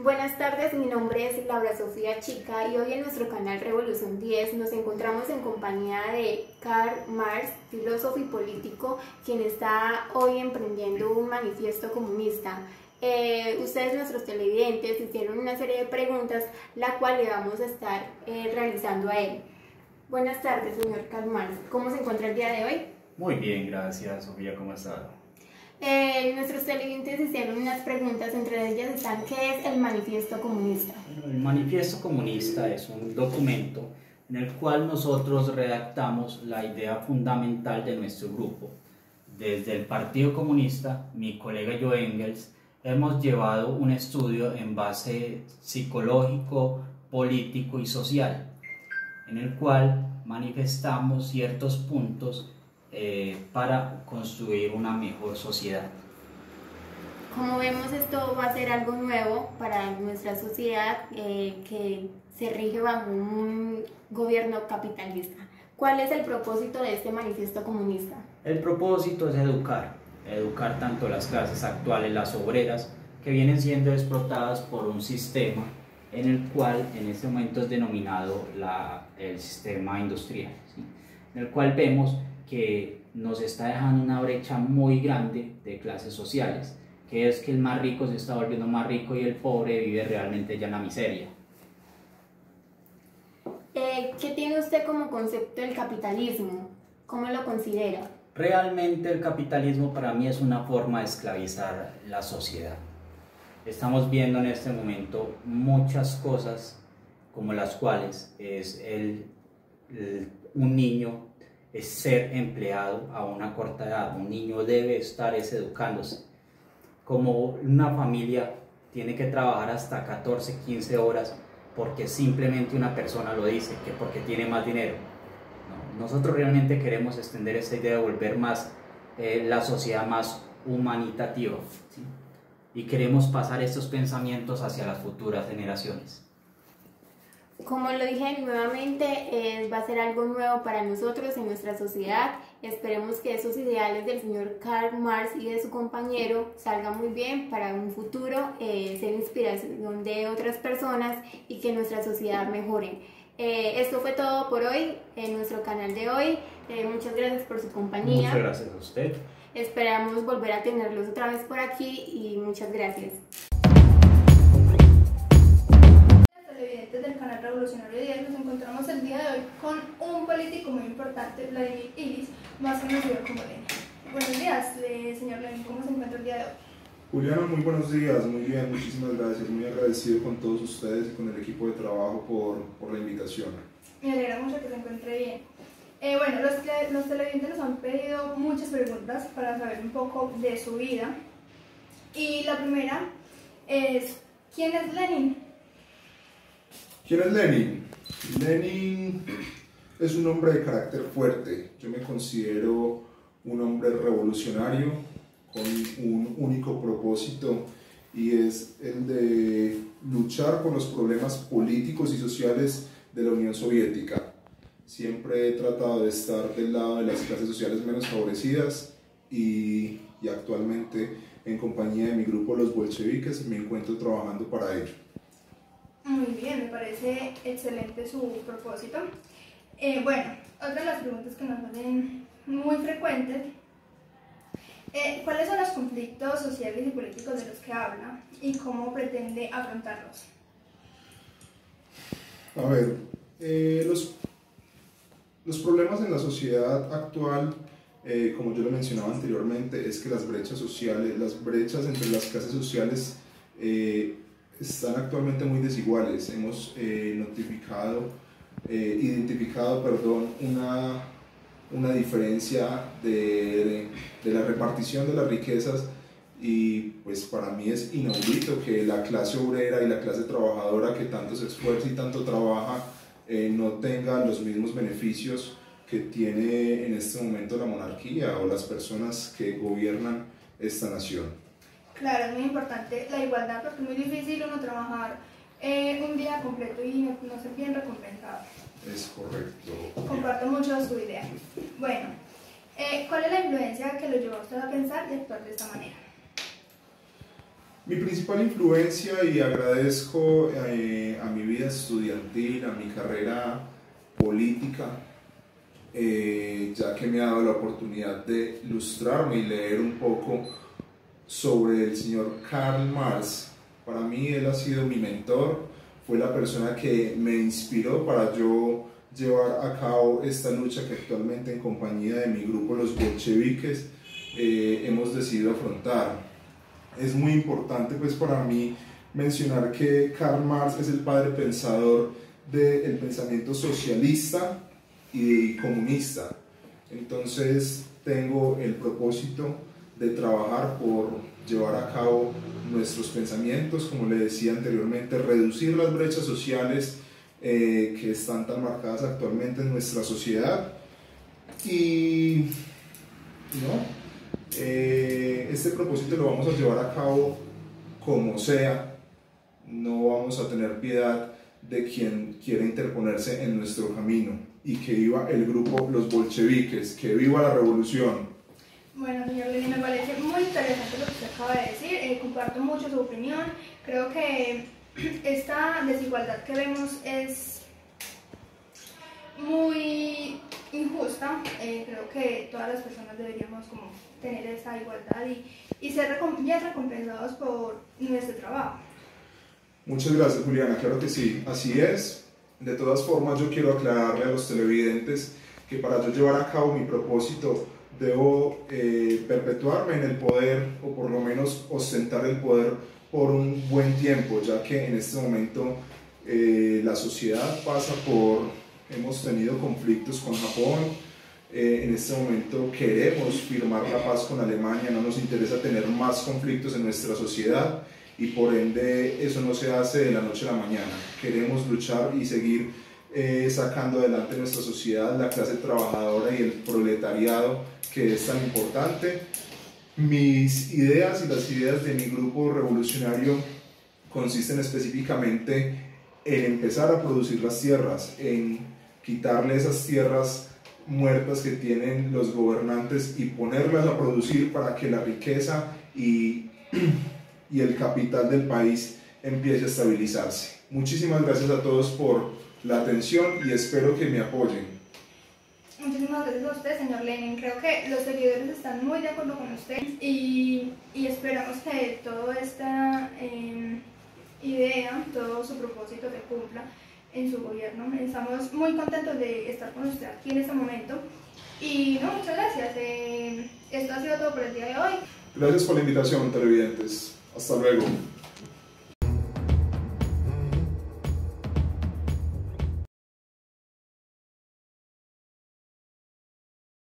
Buenas tardes, mi nombre es Laura Sofía Chica y hoy en nuestro canal Revolución 10 nos encontramos en compañía de Karl Marx, filósofo y político, quien está hoy emprendiendo un manifiesto comunista. Ustedes, nuestros televidentes, hicieron una serie de preguntas, la cual le vamos a estar realizando a él. Buenas tardes, señor Karl Marx. ¿Cómo se encuentra el día de hoy? Muy bien, gracias, Sofía. ¿Cómo has estado? Nuestros televidentes hicieron unas preguntas, entre ellas están: ¿qué es el manifiesto comunista? Bueno, el manifiesto comunista es un documento en el cual nosotros redactamos la idea fundamental de nuestro grupo. Desde el Partido Comunista, mi colega Joe Engels, hemos llevado un estudio en base psicológico, político y social, en el cual manifestamos ciertos puntos para construir una mejor sociedad. Como vemos, esto va a ser algo nuevo para nuestra sociedad que se rige bajo un gobierno capitalista. ¿Cuál es el propósito de este manifiesto comunista? El propósito es educar tanto las clases actuales, las obreras, que vienen siendo explotadas por un sistema en el cual en este momento es denominado el sistema industrial, ¿sí? En el cual vemos que nos está dejando una brecha muy grande de clases sociales, que es que el más rico se está volviendo más rico y el pobre vive realmente ya en la miseria. ¿Qué tiene usted como concepto del capitalismo? ¿Cómo lo considera? Realmente el capitalismo para mí es una forma de esclavizar la sociedad. Estamos viendo en este momento muchas cosas como las cuales es un niño es ser empleado a una corta edad. Un niño debe estar educándose. Como una familia tiene que trabajar hasta 14, 15 horas porque simplemente una persona lo dice, que porque tiene más dinero. No, nosotros realmente queremos extender esa idea de volver más la sociedad más humanitativa, ¿sí? Y queremos pasar estos pensamientos hacia las futuras generaciones. Como lo dije nuevamente, va a ser algo nuevo para nosotros en nuestra sociedad. Esperemos que esos ideales del señor Karl Marx y de su compañero salgan muy bien para un futuro, ser inspiración de otras personas y que nuestra sociedad mejore. Esto fue todo por hoy en nuestro canal de hoy. Muchas gracias por su compañía. Muchas gracias a usted. Esperamos volver a tenerlos otra vez por aquí y muchas gracias. Televidentes del canal Revolucionario 10, nos encontramos el día de hoy con un político muy importante, Vladimir Ilich, más conocido como Lenin. Buenos días, señor Lenin, ¿cómo se encuentra el día de hoy? Juliano, muy buenos días, muy bien, muchísimas gracias, muy agradecido con todos ustedes y con el equipo de trabajo por la invitación. Me alegra mucho que se encuentre bien. Bueno, los televidentes nos han pedido muchas preguntas para saber un poco de su vida. Y la primera es: ¿quién es Lenin? ¿Quién es Lenin? Lenin es un hombre de carácter fuerte. Yo me considero un hombre revolucionario con un único propósito, y es el de luchar por los problemas políticos y sociales de la Unión Soviética. Siempre he tratado de estar del lado de las clases sociales menos favorecidas y actualmente, en compañía de mi grupo Los Bolcheviques, me encuentro trabajando para ello. Muy bien, me parece excelente su propósito. Bueno, otra de las preguntas que nos hacen muy frecuentes: ¿cuáles son los conflictos sociales y políticos de los que habla y cómo pretende afrontarlos? A ver, los problemas en la sociedad actual, como yo lo mencionaba anteriormente, es que las brechas sociales, las brechas entre las clases sociales están actualmente muy desiguales. Hemos identificado una diferencia de la repartición de las riquezas, y pues para mí es inaudito que la clase obrera y la clase trabajadora, que tanto se esfuerza y tanto trabaja, no tenga los mismos beneficios que tiene en este momento la monarquía o las personas que gobiernan esta nación. Claro, es muy importante la igualdad, porque es muy difícil uno trabajar un día completo y no ser bien recompensado. Es correcto. Comparto mucho su idea. Bueno, ¿cuál es la influencia que lo llevó a usted a pensar y actuar de esta manera? Mi principal influencia, y agradezco a mi vida estudiantil, a mi carrera política, ya que me ha dado la oportunidad de ilustrarme y leer un poco sobre el señor Karl Marx. Para mí él ha sido mi mentor, fue la persona que me inspiró para yo llevar a cabo esta lucha que actualmente en compañía de mi grupo Los Bolcheviques hemos decidido afrontar. Es muy importante pues para mí mencionar que Karl Marx es el padre pensador del pensamiento socialista y comunista. Entonces tengo el propósito de trabajar por llevar a cabo nuestros pensamientos, como le decía anteriormente, reducir las brechas sociales que están tan marcadas actualmente en nuestra sociedad. Y ¿no? Este propósito lo vamos a llevar a cabo como sea, no vamos a tener piedad de quien quiera interponerse en nuestro camino. Y que viva el grupo Los Bolcheviques, que viva la revolución. Bueno, señor Lenin, me parece muy interesante lo que usted acaba de decir, comparto mucho su opinión. Creo que esta desigualdad que vemos es muy injusta. Creo que todas las personas deberíamos como tener esta igualdad y ser bien recompensados por nuestro trabajo. Muchas gracias, Juliana, claro que sí, así es. De todas formas, yo quiero aclararle a los televidentes que para yo llevar a cabo mi propósito debo perpetuarme en el poder, o por lo menos ostentar el poder por un buen tiempo, ya que en este momento la sociedad pasa hemos tenido conflictos con Japón, en este momento queremos firmar la paz con Alemania, no nos interesa tener más conflictos en nuestra sociedad y por ende eso no se hace de la noche a la mañana. Queremos luchar y seguir sacando adelante nuestra sociedad, la clase trabajadora y el proletariado que es tan importante. Mis ideas y las ideas de mi grupo revolucionario consisten específicamente en empezar a producir las tierras, en quitarle esas tierras muertas que tienen los gobernantes y ponerlas a producir para que la riqueza y el capital del país empiece a estabilizarse. Muchísimas gracias a todos por la atención y espero que me apoyen. Muchísimas gracias a usted, señor Lenin. Creo que los seguidores están muy de acuerdo con usted y esperamos que toda esta idea, todo su propósito se cumpla en su gobierno. Estamos muy contentos de estar con usted aquí en este momento y no, muchas gracias. Esto ha sido todo por el día de hoy. Gracias por la invitación, televidentes. Hasta luego.